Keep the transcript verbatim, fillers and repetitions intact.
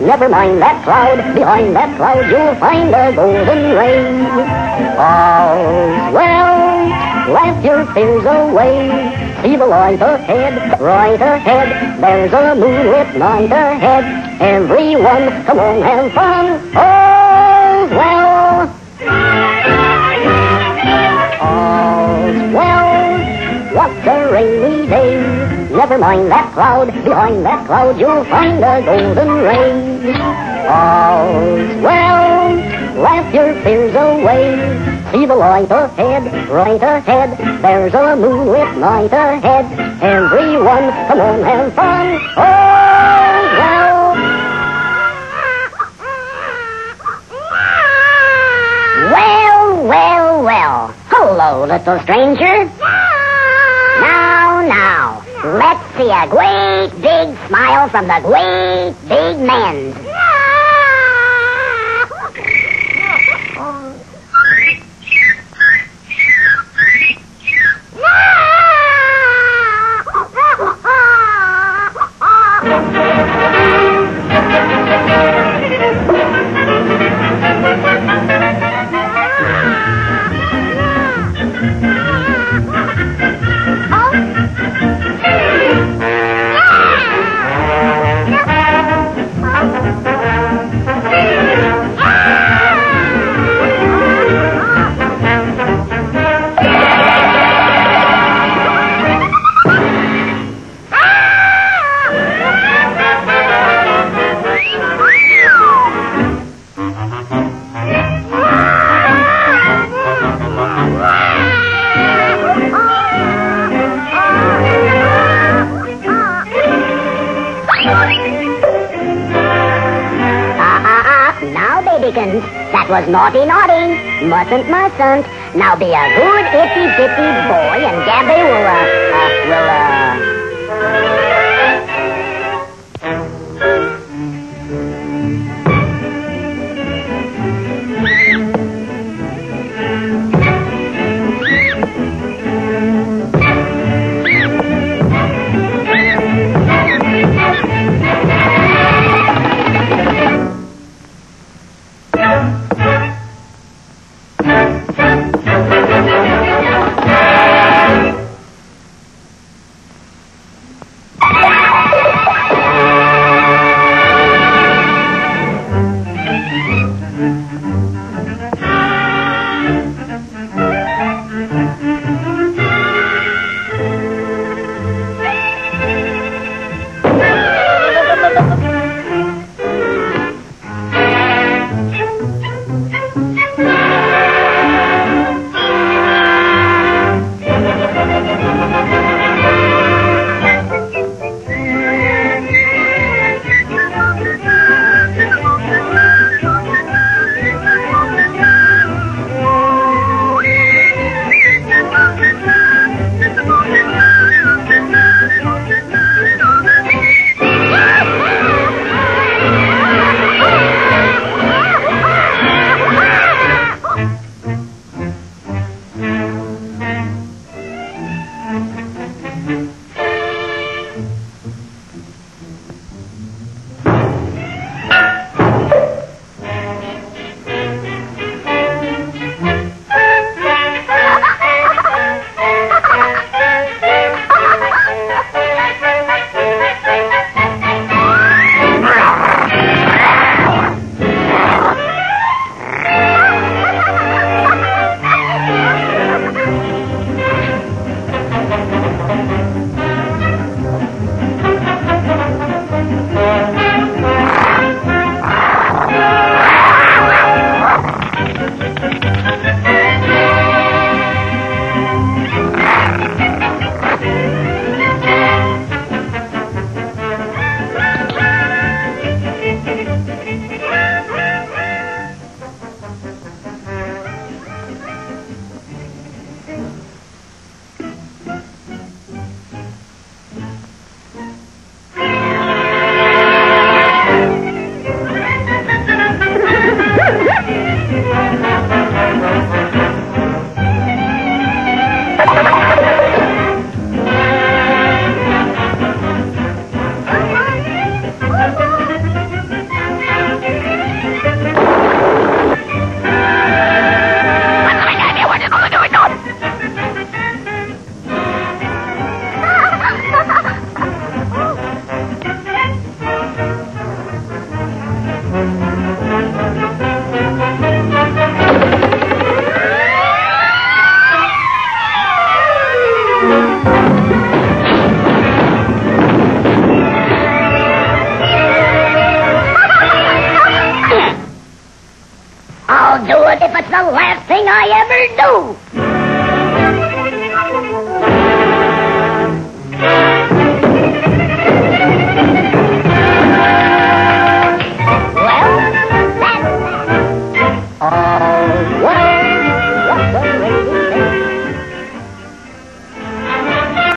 Never mind that cloud, behind that cloud you'll find a golden ray. All's well, laugh your fears away. See the light ahead, right ahead. There's a moonlit night ahead. Everyone, come on, have fun. All's well. All's well. What's a rainy day? Never mind that cloud, behind that cloud you'll find a golden ray. All's well, laugh your fears away. See the light ahead, right ahead. There's a moonlit night ahead. Everyone, come on, have fun. All's well. Well, well, well. Hello, little stranger. Now, now. Let's see a great big smile from the great big men. That was naughty, naughty. Mustn't, mustn't. Now be a good itty-bitty boy, and Gabby will, uh, uh, will, uh... the last thing I ever do.